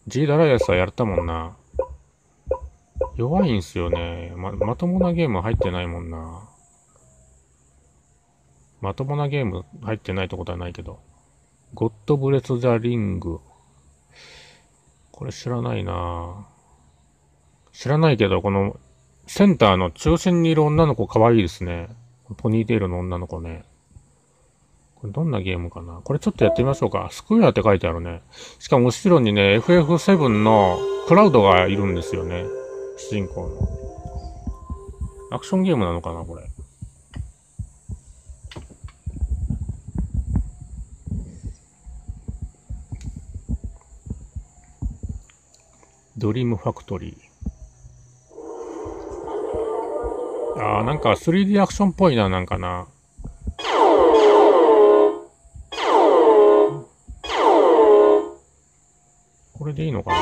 G ダライアスはやったもんな。弱いんすよね。まともなゲーム入ってないもんな。まともなゲーム入ってないってことはないけど。ゴッドブレス・ザ・リング。これ知らないな。知らないけど、このセンターの中心にいる女の子可愛いですね。ポニーテールの女の子ね。これどんなゲームかな。これちょっとやってみましょうか。スクエアって書いてあるね。しかも後ろにね、FF7 のクラウドがいるんですよね。主人公の。アクションゲームなのかな、これ。ドリームファクトリー。なんか 3D アクションっぽいな、なんかな。これでいいのかな。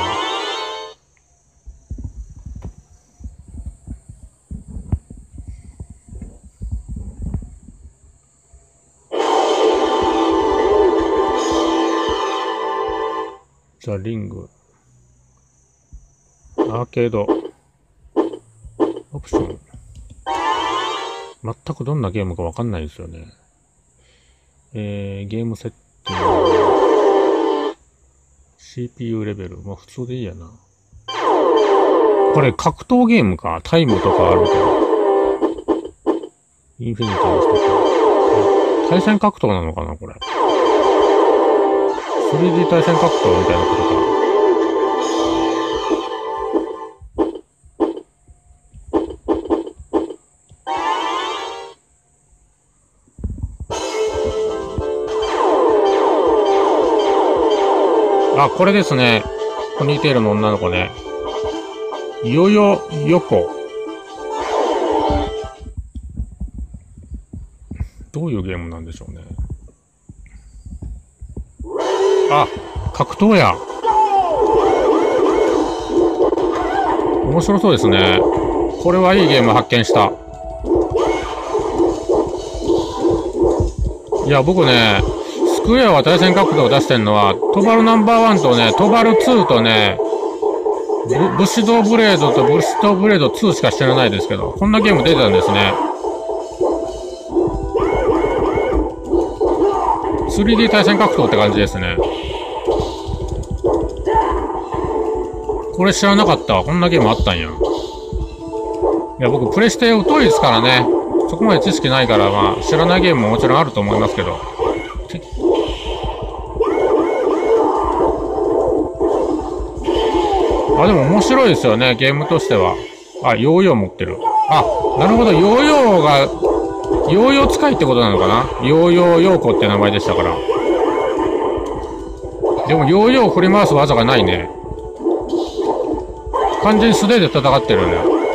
ザ・リング。アーケード。オプション。全くどんなゲームかわかんないですよね。ゲームセッティング。CPU レベル。まあ普通でいいやな。これ格闘ゲームか。タイムとかあるけど。インフィニティの人か。対戦格闘なのかな、これ。3D 対戦格闘みたいなことか。あ、これですね。ポニーテールの女の子ね。ヨヨヨコ。どういうゲームなんでしょうね。あ、格闘や。面白そうですね。これはいいゲーム発見した。いや、僕ね、スクエアは対戦格闘を出してるのは、トバルナンバーワンとね、トバル2とね、ブシドブレードとブシドブレード2しか知らないですけど、こんなゲーム出てたんですね。3D 対戦格闘って感じですね。これ知らなかったわ。こんなゲームあったんや。いや、僕、プレステ疎いですからね。そこまで知識ないから、まあ、知らないゲームももちろんあると思いますけど。あ、でも面白いですよね、ゲームとしては。あ、ヨーヨー持ってる。あ、なるほど、ヨーヨーが、ヨーヨー使いってことなのかな。ヨーヨーヨーコって名前でしたから。でも、ヨーヨーを振り回す技がないね。完全に素手で戦ってるね。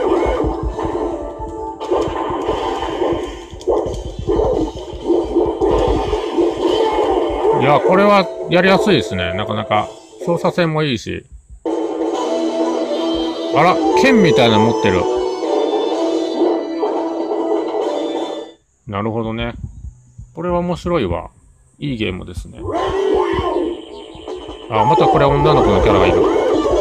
いや、これはやりやすいですね。なかなか。操作性もいいし。あら、剣みたいなの持ってる。なるほどね。これは面白いわ。いいゲームですね。あ、またこれ女の子のキャラがいる。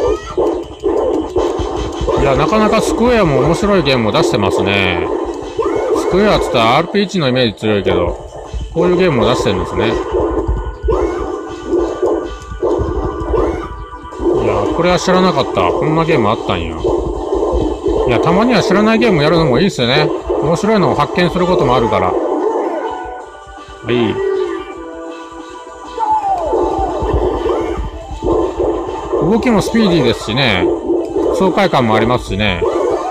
いや、なかなかスクエアも面白いゲームを出してますね。スクエアって言ったら RPG のイメージ強いけど、こういうゲームを出してるんですね。いや、これは知らなかった。こんなゲームあったんや。いや、たまには知らないゲームやるのもいいっすよね。面白いのを発見することもあるから。はい。動きもスピーディーですしね。爽快感もありますしね。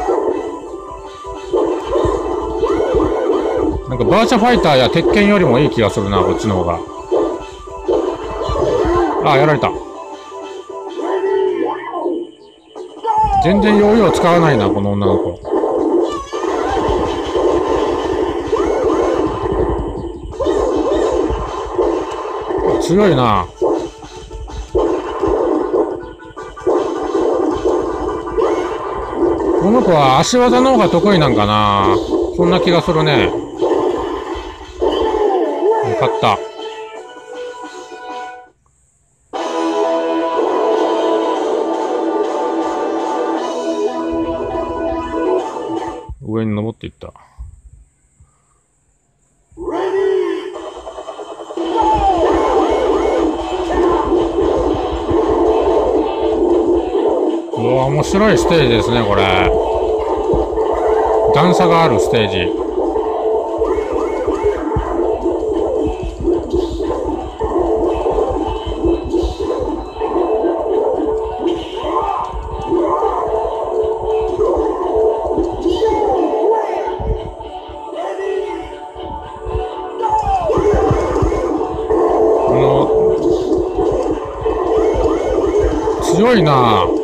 なんかバーチャファイターや鉄拳よりもいい気がするな、こっちの方が。あ、やられた。全然ヨーヨー使わないな、この女の子。強いな。この子は足技の方が得意なんかな。そんな気がするね。勝った。 上に登っていった。うわ、面白いステージですね、これ。段差があるステージ。強いなぁ。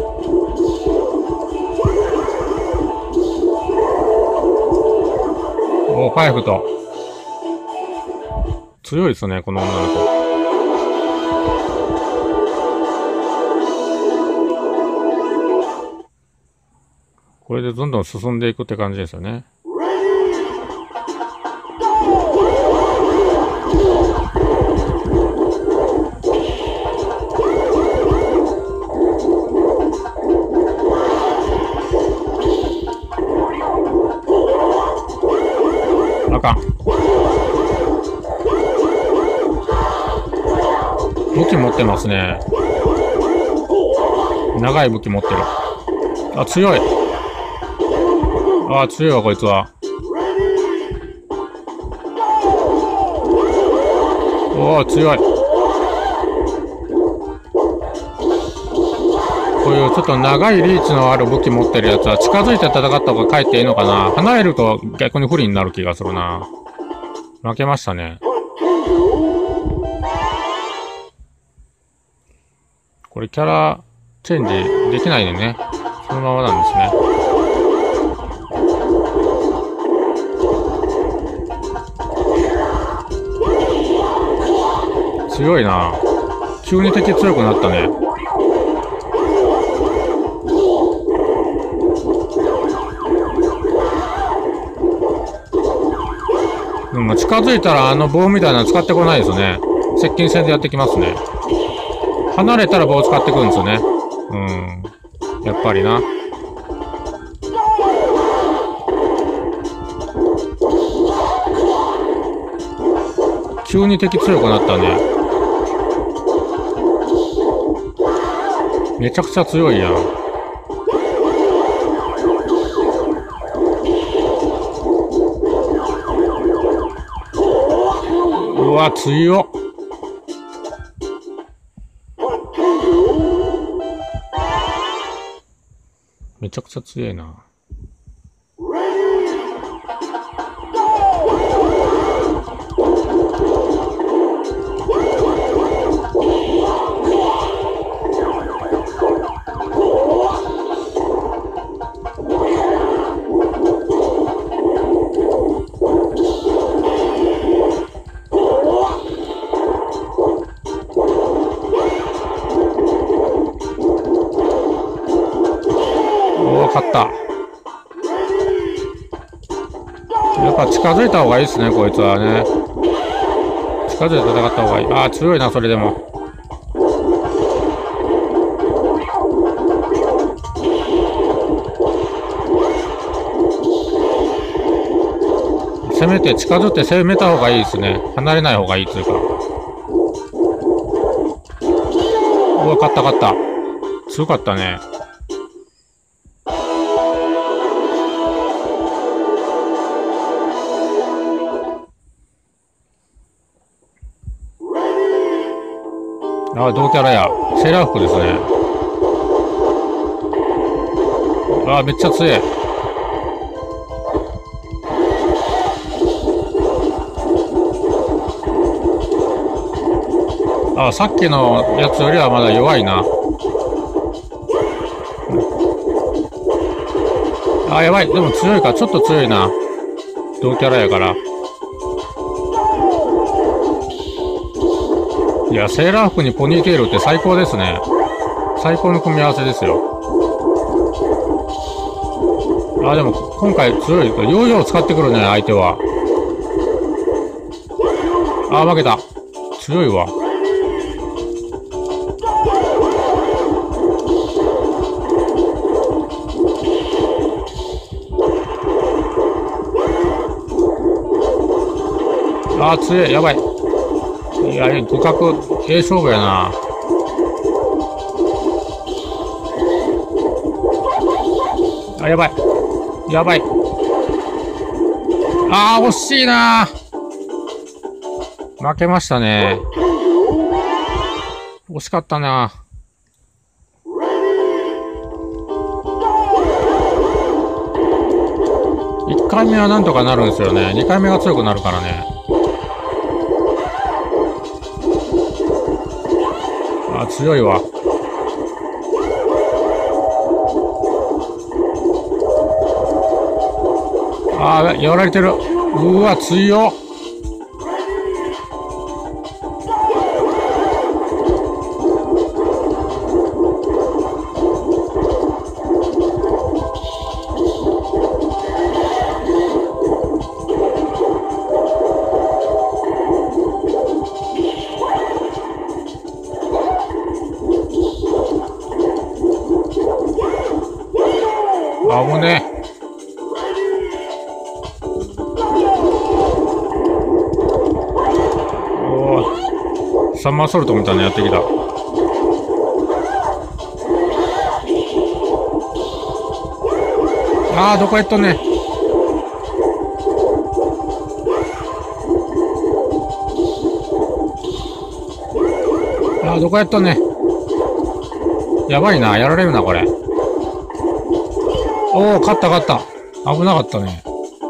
お、パーフェクト。強いですね、この女の子。これでどんどん進んでいくって感じですよね。あかん。武器持ってますね。長い武器持ってる。あ、強い。あ、強いわ、こいつは。おー、強い。こういうちょっと長いリーチのある武器持ってるやつは近づいて戦った方がかえっていいのかな。離れると逆に不利になる気がするな。負けましたね。これキャラチェンジできないね。そのままなんですね。強いな。急に敵強くなったね。でも近づいたらあの棒みたいなの使ってこないですね。接近戦でやってきますね。離れたら棒使ってくるんですよね。やっぱりな。急に敵強くなったね。めちゃくちゃ強いやん。うわ、強っ。めちゃくちゃ強いな。勝った。やっぱ近づいた方がいいですね、こいつはね。近づいて戦った方がいい。ああ、強いな、それでも。せめて近づいて攻めた方がいいですね。離れない方がいいっていうか。うわ、勝った勝った。強かったね。あ、同キャラや。セーラー服ですね。あ、めっちゃ強い。あ、さっきのやつよりはまだ弱いな。あ、やばい。でも強いか。ちょっと強いな。同キャラやから。いや、セーラー服にポニーテールって最高ですね。最高の組み合わせですよ。あ、でも今回強い。ヨーヨー使ってくるね、相手は。あ、負けた。強いわ。 あー、強い。やばい。いや、互角、勝負やな。あ、やばい。やばい。あー、惜しいな。負けましたね。惜しかったな。1回目はなんとかなるんですよね。2回目が強くなるからね。あ、強いわ。あー、やられてる。うわ、強っ。あぶねえ。おお、サンマーソルトみたいなのやってきた。ああ、どこやっとんね。ああ、どこやっとんね。やばいな、やられるな、これ。おお、勝った勝った。危なかったね。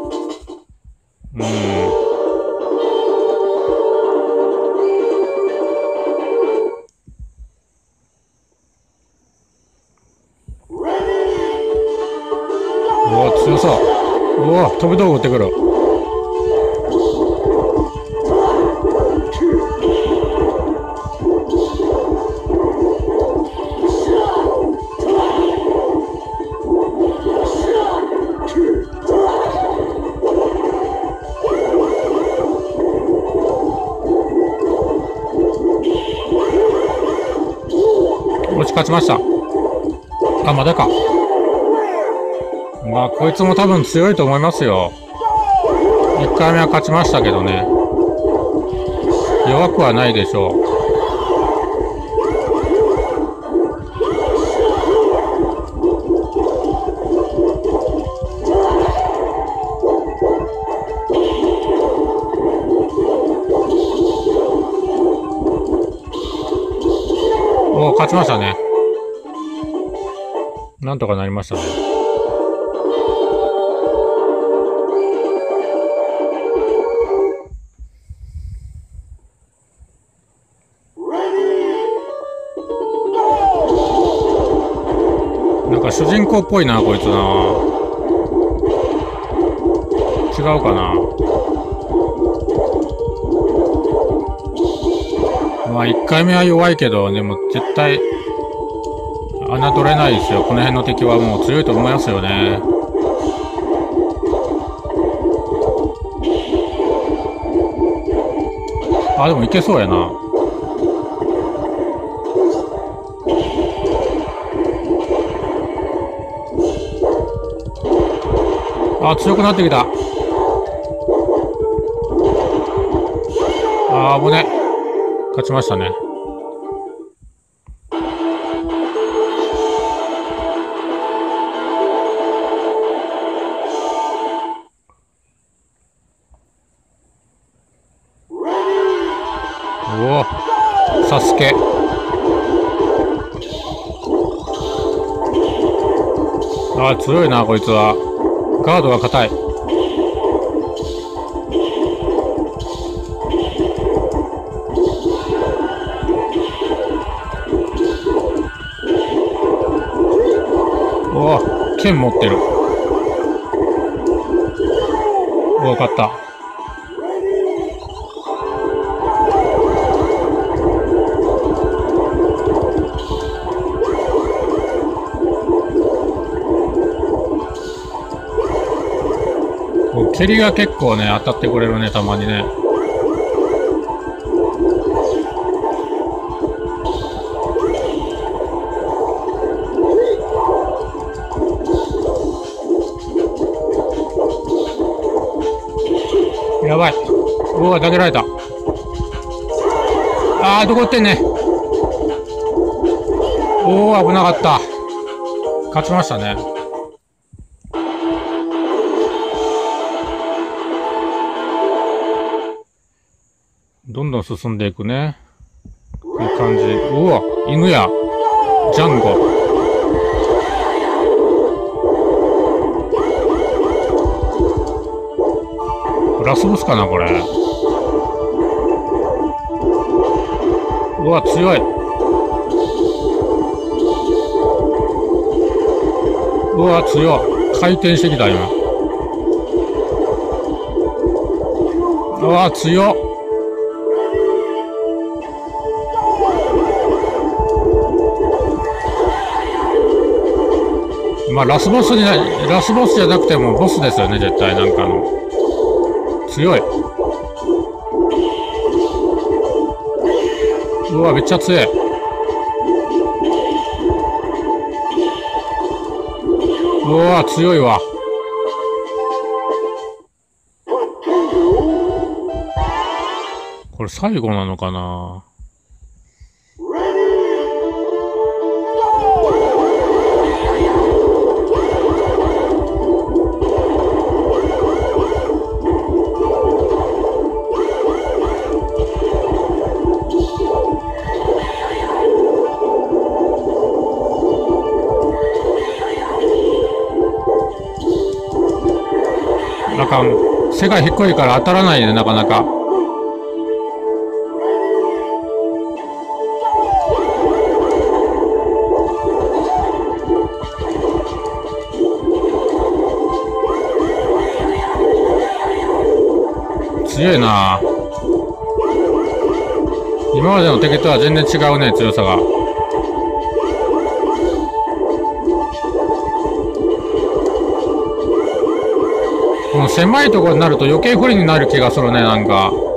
おお、強そう。おお、飛び道具打ってくる。勝ちました。あ、まだか。まあ、こいつも多分強いと思いますよ。1回目は勝ちましたけどね。弱くはないでしょう。おお、勝ちましたね。なんとかなりましたね。なんか主人公っぽいな、こいつな。違うかな。まあ1回目は弱いけど、でも絶対侮れないですよ。この辺の敵はもう強いと思いますよね。あ、でもいけそうやな。あ、強くなってきた。あー、危ね。勝ちましたね。おお、サスケ。あー、強いな、こいつは。ガードが硬い。おお、剣持ってる。おお、勝った。蹴りが結構ね、当たってくれるね、たまにね。やばい。 うわ、投げられた。あー、どこ行ってんね。おー、危なかった。勝ちましたね。どんどん進んでいくね。いい感じ。うわ、犬や。ジャンゴ。ラスボスかな、これ。うわ、強い。うわ、強い。回転してきた、今。うわ、強っ。まあ、ラスボスじゃなくてもボスですよね、絶対。なんか強い。うわ、めっちゃ強い。うわ、強いわ。これ最後なのかな。なんか、背が低いから当たらないね、なかなか。強いな。今までの敵とは全然違うね、強さが。この狭いところになると余計不利になる気がするね、なんか。ち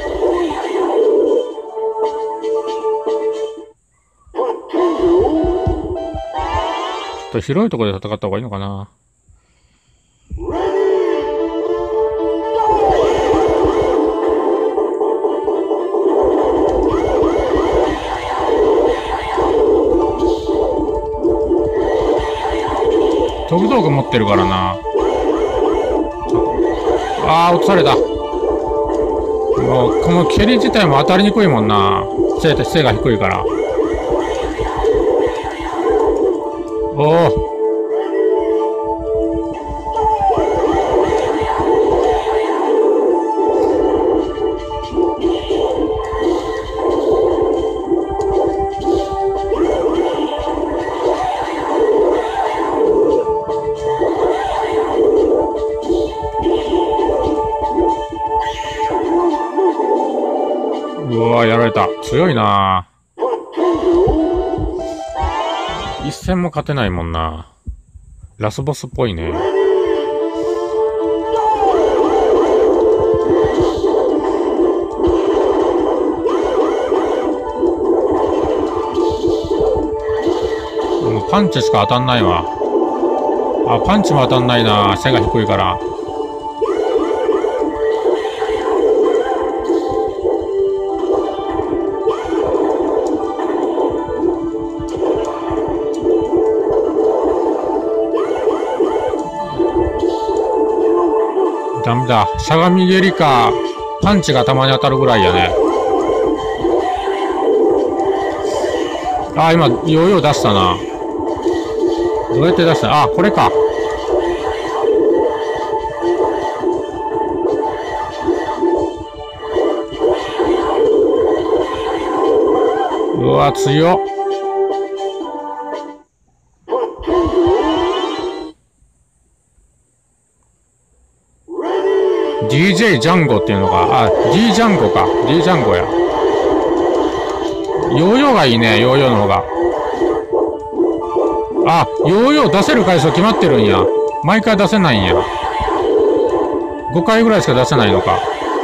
ょっと広いところで戦った方がいいのかな。飛ぶ道具持ってるからな。あー、落とされた。もう、この蹴り自体も当たりにくいもんな。背が低いから。おお。うわー、やられた。強いな。一戦も勝てないもんな。ラスボスっぽいね。もうパンチしか当たんないわ。あ、パンチも当たんないな。背が低いから。ダメだ。しゃがみ蹴りか、パンチがたまに当たるぐらいやね。あ、今、ヨーヨー出したな。どうやって出した？あ、これか。うわ、強っ。DJ ジャンゴっていうのか。あ、D ジャンゴか。D ジャンゴや。ヨーヨーがいいね、ヨーヨーの方が。あ、ヨーヨー出せる回数決まってるんや。毎回出せないんや。5回ぐらいしか出せないのか。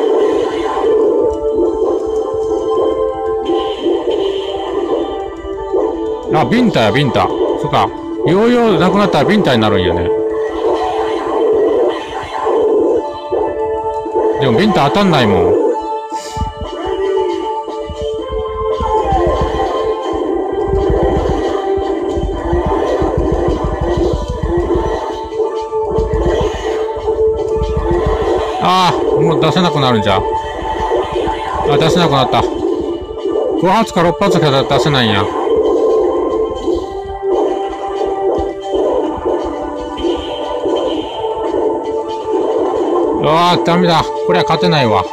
あ、ビンタや、ビンタ。そっか。ヨーヨーなくなったらビンタになるんやね。でもビンタ当たんないもん。 も出せなくなるんじゃ。あ、出せなくなった。5発か6発か出せないんや。うわー、ダメだ。これは勝てないわ。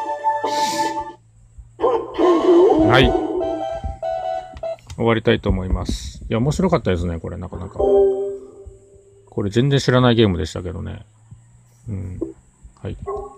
はい。終わりたいと思います。いや、面白かったですね、これ、なかなか。これ全然知らないゲームでしたけどね。うん。はい。